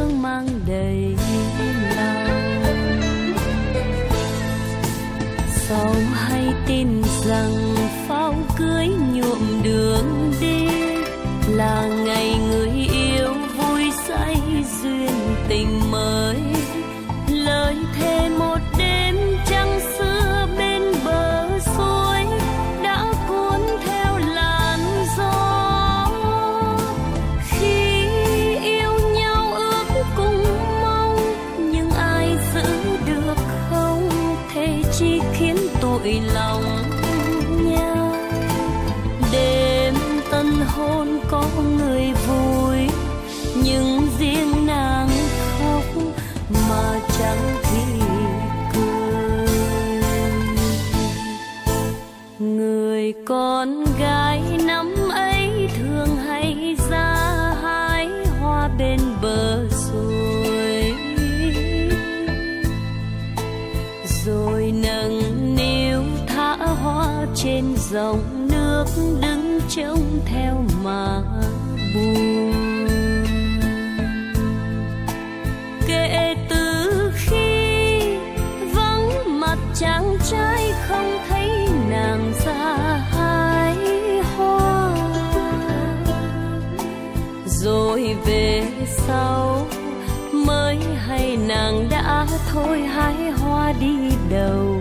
thương mang đầy lòng. Sao hay tin rằng pháo cưới nhuộm đường đi là ngày người yêu vui say duyên tình mới, lời thề một đêm trăng xưa bên bờ suối đã cuốn theo làn gió. Khi yêu nhau ước cùng mong, nhưng ai giữ được không thể chỉ khiến tội lòng nhau. Đêm tân hôn có người vui, nhưng riêng nàng khóc mà chẳng thì cười. Người con gái năm ấy thường hay ra hái hoa bên bờ suối, rồi nâng niu thả hoa trên dòng nước, đứng trông theo mà buồn. Kể từ khi vắng mặt chàng trai không thấy nàng ra hái hoa, rồi về sau mới hay nàng đã thôi hái hoa đi đâu.